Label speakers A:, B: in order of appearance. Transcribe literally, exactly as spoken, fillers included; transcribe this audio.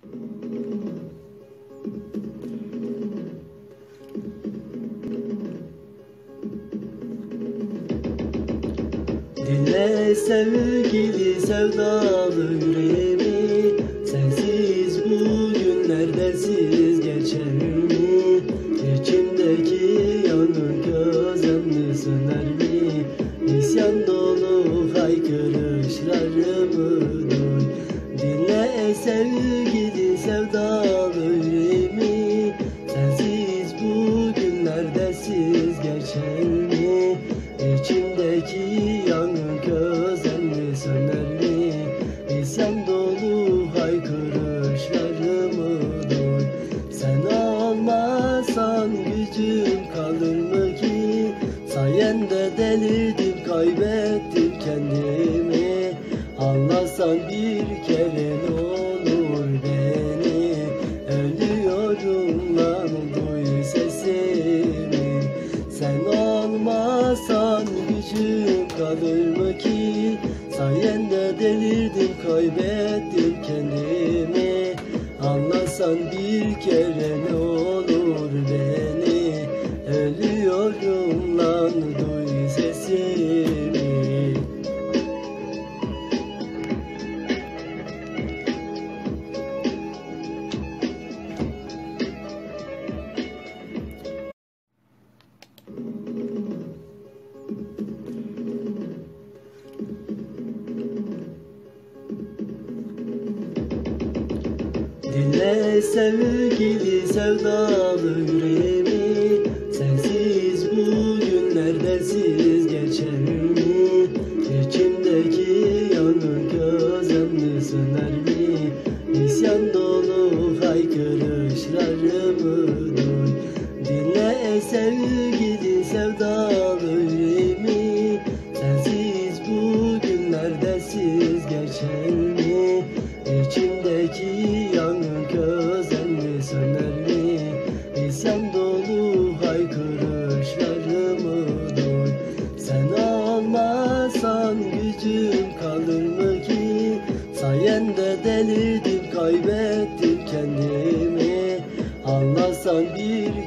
A: Dinle sevgili sevdalı yüreğimi, sensiz bugün neredensiz geçer mi? İçimdeki yangın közümde söner mi? İsyan dolu haykırışlarımı duy. Dinle sevgili sevdalı yüreğimi, sensiz bugün neredensiz geçer mi? İçimdeki yangın közümde söner mi? İsyan dolu haykırışlarımı duy. Sen olmasan gücüm kalır mı ki? Sayende delirdim, kaybettim kendimi. Anlasan bir kere ne olur beni. Ölüyorum lan, duy sesimi. Sen olmasan gücüm kalır mı ki? Sayende delirdim, kaybettim kendimi. Anlasan bir kere ne olur beni. Ölüyorum lan, duy sesimi. Dinle sevgili sevdalı yüreğimi, sensiz bugün neredensiz geçer mi? İçimdeki yangın közümde söner mi? İsyan dolu haykırışlarımı duy. Dinle sevgili sevdalı yüreğimi, sensiz bugün neredensiz geçer mi? İçimdeki yangın közümde söner mi? İsyan dolu haykırışlarımı duy. Sen olmasan gücüm kalır mı ki? Sayende delirdim, kaybettim kendimi. Anlasan bir